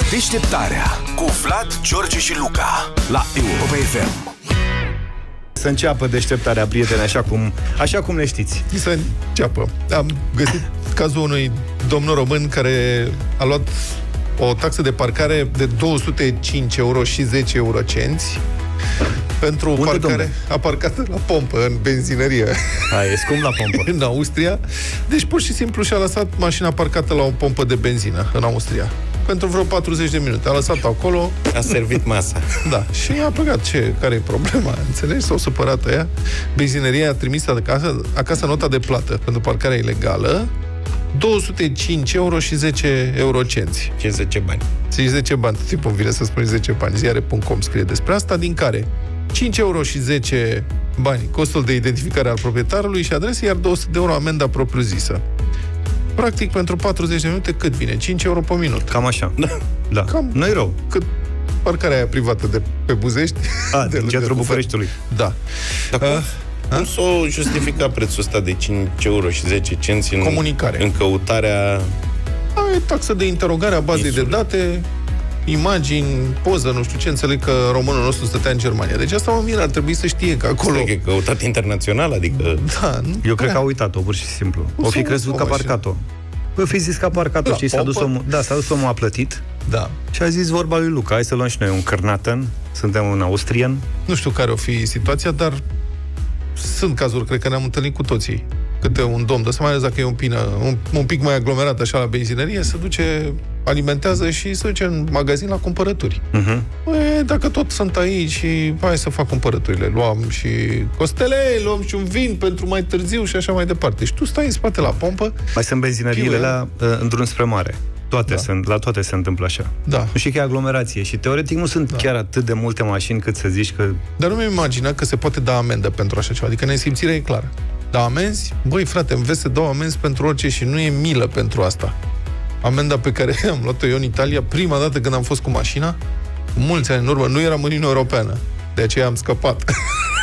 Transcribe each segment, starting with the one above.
Deșteptarea cu Vlad, George și Luca la Europa FM. Să înceapă deșteptarea, prieteni, așa cum ne știți. Să înceapă. Am găsit cazul unui domn român care a luat o taxă de parcare de 205 euro și 10 eurocenți pentru unde, parcare. domne? A parcat la pompă, în benzinărie. E scump la pompă. În Austria. Deci pur și simplu și-a lăsat mașina parcată la o pompă de benzină în Austria. Pentru vreo 40 de minute. A lăsat acolo. A servit masa. Da. Și a plecat. Care e problema? Înțelegi? S-au supărat ăia. Benzineria a trimis acasă nota de plată pentru parcarea ilegală. 205 euro și 10 eurocenți. Și 10 bani. 10 bani. Tot timpul îmi vine să spui 10 bani. Ziare.com scrie despre asta, din care 5 euro și 10 bani costul de identificare al proprietarului și adresă, iar 200 de euro amenda propriu-zisă. Practic, pentru 40 de minute, cât vine? 5 euro pe minut. Cam așa. Da. Cam nu-i rău. cât parcarea aia privată de pe Buzești. Din centrul Bucureștiului. Da. Dar cum s-o justifica prețul ăsta de 5 euro și 10 cenți în comunicare? În căutarea... E taxă de interogare a bazei de date, imagini, poză, nu știu ce, înțeleg că românul nostru stătea în Germania. Deci asta, mă miră, ar trebui să știe că acolo... Stai că e căutat internațional, adică... Da, eu cred că a uitat-o, pur și simplu. O fi crezut că a parcat-o. O fi zis că a parcat-o, știi, s-a dus omul, a plătit. Da. Și a zis vorba lui Luca, hai să luăm și noi un Kärnten, suntem un austrian. Nu știu care o fi situația, dar sunt cazuri, cred că ne-am întâlnit cu toții. Câte un domn, dar să mai ales dacă e un pic mai aglomerat așa la benzinărie, se duce, alimentează și se duce în magazin la cumpărături. Dacă tot sunt aici și hai să fac cumpărăturile, luăm și costele, luăm și un vin pentru mai târziu și așa mai departe. Și tu stai în spate la pompă. Mai sunt benzinăriile la în drum spre mare. La toate se întâmplă așa. Da. Nu știi că e aglomerație și teoretic nu sunt chiar atât de multe mașini cât să zici că... Dar nu mi-am imaginat că se poate da amendă pentru așa ceva. Adică nesimțirea e clară. Da amenzi? Băi, frate, îmi vezi să dau amenzi pentru orice și nu e milă pentru asta. Amenda pe care am luat-o eu în Italia, prima dată când am fost cu mașina, cu mulți ani în urmă, nu eram în Uniunea Europeană. De aceea am scăpat.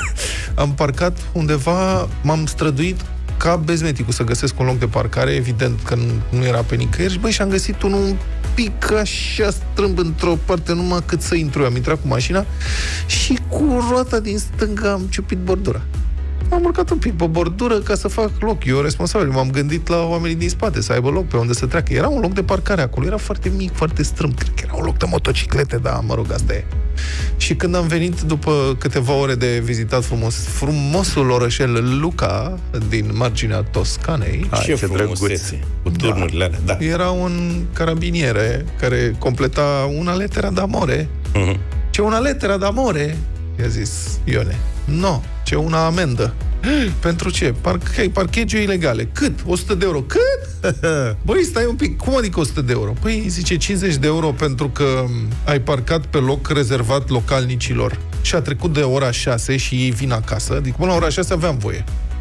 Am parcat undeva, m-am străduit ca bezmeticul să găsesc un loc de parcare, evident că nu era pe nicăieri, și băi, și am găsit unul un pic așa strâmb într-o parte, numai cât să intru. Am intrat cu mașina și cu roata din stânga am ciupit bordura. Am urcat un pic pe bordură ca să fac loc. Eu responsabil, m-am gândit la oamenii din spate, să aibă loc pe unde să treacă. Era un loc de parcare acolo, era foarte mic, foarte strâmb. Cred că era un loc de motociclete, dar mă rog, asta e. Și când am venit după câteva ore de vizitat frumosul orășel Luca din marginea Toscanei, Ce frumusețe, cu turnurile alea, da. Era un carabiniere care completa una lettera d'amore. Ce una lettera d'amore? I-a zis Ione. No, ce una amendă. Pentru ce? Parcheggiu ilegale. Cât? 100 de euro. Cât? Băi, stai un pic. Cum adică 100 de euro? Păi, zice 50 de euro pentru că ai parcat pe loc rezervat localnicilor și a trecut de ora 6 și ei vin acasă. Adică până la ora 6 aveam voie.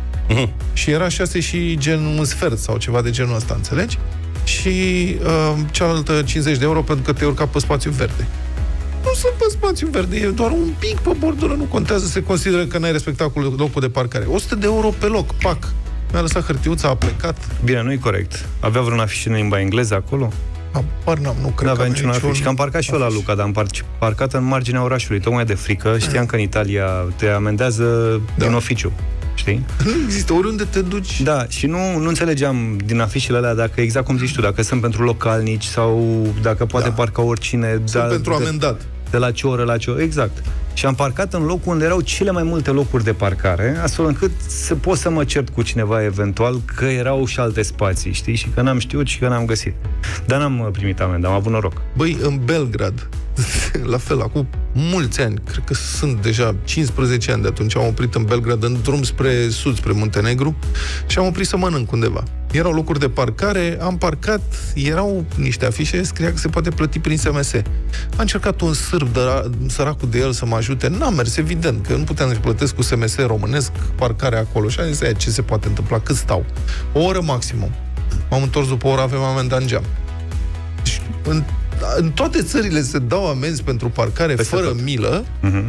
Și era 6 și gen un sfert sau ceva de genul ăsta, înțelegi? Și cealaltă 50 de euro pentru că te-ai urcat pe spațiu verde. Nu sunt pe spațiu verde, e doar un pic pe bordură, nu contează, se consideră că n-ai respectat locul de parcare. 100 de euro pe loc, pac. Mi-a lăsat hârtiuța, a plecat. Bine, nu e corect. Avea vreun afiș în limba engleză acolo? Apar n-am, nu cred că avea niciun afiș. Că am parcat și eu la Luca, dar am parcat în marginea orașului, tocmai de frică. Știam că în Italia te amendează din oficiu. Știi? Nu există, oriunde te duci. Da, și nu înțelegeam din afișele alea dacă, exact cum zici tu, dacă sunt pentru localnici sau dacă poate parca oricine. Sunt pentru amendat. De la ce oră la ce oră, exact. Și am parcat în locul unde erau cele mai multe locuri de parcare, astfel încât să pot să mă cert cu cineva eventual că erau și alte spații, știi? Și că n-am știut și că n-am găsit. Dar n-am primit amendă, am avut noroc. Băi, în Belgrad, la fel, acum mulți ani, cred că sunt deja 15 ani de atunci, am oprit în Belgrad, în drum spre sud, spre Muntenegru, și am oprit să mănânc undeva. Erau locuri de parcare, am parcat, erau niște afișe, scria că se poate plăti prin SMS. A încercat un sârb săracul de el să mă ajute, n-a mers, evident, că nu puteam să plătesc cu SMS românesc parcarea acolo. Și am zis, ce se poate întâmpla, cât stau? O oră maximum. M-am întors după o oră, avem amenda în geam. Și în în toate țările se dau amenzi pentru parcare fără milă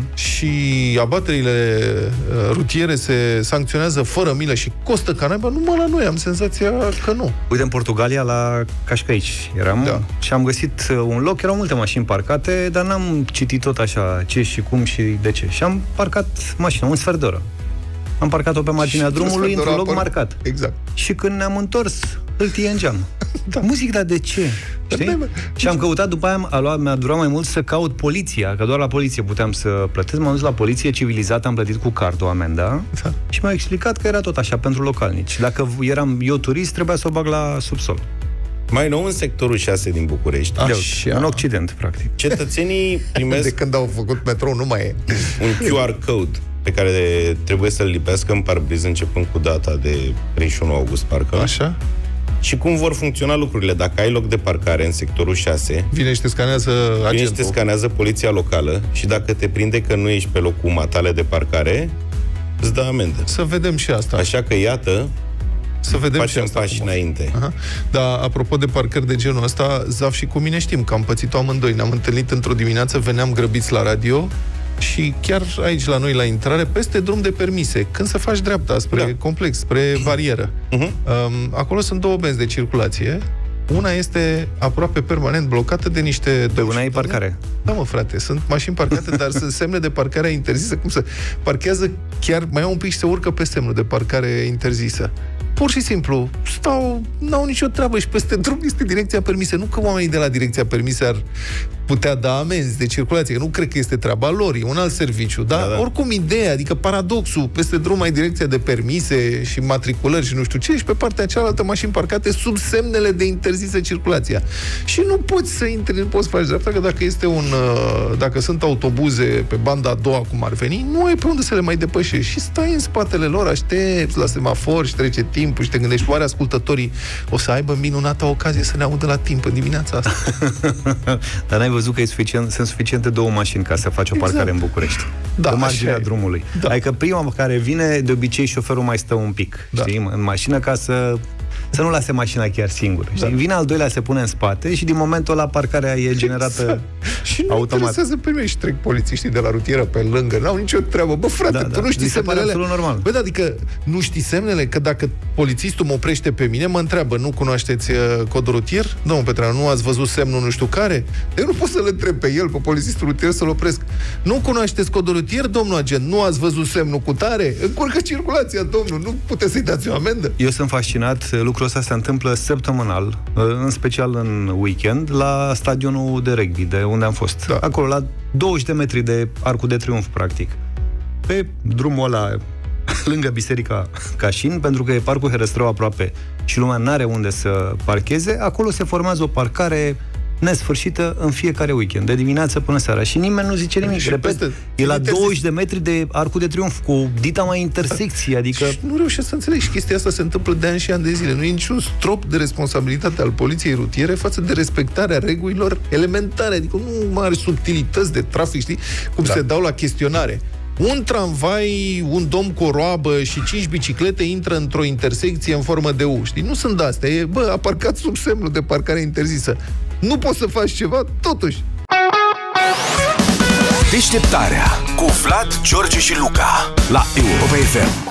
și abaterile rutiere se sancționează fără milă și costă ca naiba, numai la noi am senzația că nu. Uite, în Portugalia, la Cascais eram și am găsit un loc, erau multe mașini parcate, dar n-am citit tot așa ce și cum și de ce. Și am parcat mașina, un sfert de oră. Am parcat-o pe marginea drumului într-un loc marcat. Exact. Și când ne-am întors, hârtie în geam. Muzic, dar de ce? Știi? Și am căutat, după aia mi-a durat mai mult să caut poliția, că doar la poliție puteam să plătesc. M-am dus la poliție civilizată, am plătit cu cardul amenda și mi-au explicat că era tot așa pentru localnici. Dacă eram eu turist, trebuia să o bag la subsol. Mai nou, în sectorul 6 din București, în Occident, practic, cetățenii primesc... De când au făcut metrou, nu mai e. Un QR code pe care trebuie să-l lipească în parbriz începând cu data de 31 august, parcă. Așa. Și cum vor funcționa lucrurile? Dacă ai loc de parcare în sectorul 6, vine și te scanează agentul. Vine și te scanează poliția locală și dacă te prinde că nu ești pe locul matale de parcare, îți dă amendă. Să vedem și asta. Așa că, iată, să vedem facem și asta pași înainte. Dar, apropo de parcări de genul ăsta, Zaf și cu mine știm că am pățit-o amândoi. Ne-am întâlnit într-o dimineață, veneam grăbiți la radio și chiar aici la noi la intrare, peste drum de permise, când să faci dreapta spre complex, spre barieră. Acolo sunt două benzi de circulație. Una este aproape permanent blocată de niște... Pe una e parcare. Da, mă, frate, sunt mașini parcate, dar sunt semne de parcare interzisă. Cum să parchează chiar, mai au un pic și se urcă pe semnul de parcare interzisă. Pur și simplu, stau, n-au nicio treabă și peste drum este direcția permisă. Nu că oamenii de la direcția permisă ar putea da amenzi de circulație, că nu cred că este treaba lor, e un alt serviciu, dar oricum ideea, adică paradoxul, peste drum ai direcția de permise și matriculări și nu știu ce, și pe partea cealaltă mașini parcate sub semnele de interzisă circulația. Și nu poți să intri, nu poți să faci dreapta, că dacă este dacă sunt autobuze pe banda a doua, cum ar veni, nu ai pe unde să le mai depășești și stai în spatele lor, aștepți la semafor și trece timpul și te gândești, oare ascultătorii o să aibă minunata ocazie să ne audă la timp în dimineața asta? Dar n-ai văzut că sunt suficiente două mașini ca să faci o parcare în București. Pe marginea drumului. Adică prima care vine, de obicei șoferul mai stă un pic, știi, în mașină ca să nu lase mașina chiar singură. Vine al doilea, se pune în spate și din momentul ăla parcarea e generată și nu automat. interesează pe mine și trec polițiștii de la rutieră pe lângă. N-au nicio treabă. Bă, frate, tu nu știi semnele. Normal. Bă, adică nu știi semnele? Că dacă polițistul mă oprește pe mine, mă întreabă, nu cunoașteți codul rutier? Domnul Petreanu, nu ați văzut semnul nu știu care? Eu nu pot să-l întreb pe el, pe polițistul rutier, să-l opresc. Nu cunoașteți codul rutier, domnul agent? Nu ați văzut semnul cu tare? Încurcă circulația, domnul. Nu puteți să-i dați o amendă? Eu sunt fascinat. Lucrul ăsta se întâmplă săptămânal, în special în weekend, la stadionul de rugby, de unde am fost. Acolo, la 20 de metri de Arcul de Triunf, practic. Pe drumul ăla, lângă Biserica Cașin, pentru că e Parcul Herăstrău aproape și lumea n-are unde să parcheze, acolo se formează o parcare nesfârșită în fiecare weekend, de dimineață până seara. Și nimeni nu zice nimic. Repet, e la 20 de metri de Arcul de Triunf, cu dita mai intersecție, adică... Și nu reușesc să înțeleg, și chestia asta se întâmplă de ani și ani de zile. Nu e niciun strop de responsabilitate al poliției rutiere față de respectarea regulilor elementare, adică nu mari subtilități de trafic, știi? Cum se dau la chestionare. Un tramvai, un domn cu o roabă și 5 biciclete intră într-o intersecție în formă de U, știi? Nu sunt de-astea, a parcat sub semnul de parcare interzisă. Nu poți să faci ceva, totuși. Deșteptarea cu Vlad, George și Luca la Europa FM.